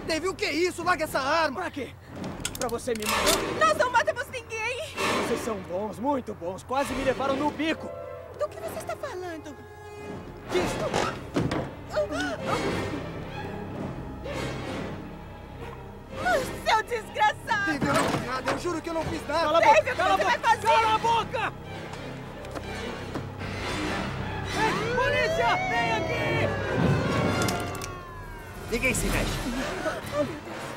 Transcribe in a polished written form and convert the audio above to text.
Dave, o que é isso? Larga essa arma! Pra quê? Pra você me matar? Nós não matamos ninguém! Vocês são bons, muito bons. Quase me levaram no bico. Do que você está falando? Seu desgraçado! Dave, eu não fiz nada. Eu juro que eu não fiz nada. Cala a boca! Dave, o que você vai fazer? Cala a boca! Ei, polícia! Vem aqui! Ninguém se mexe. Oh, meu Deus.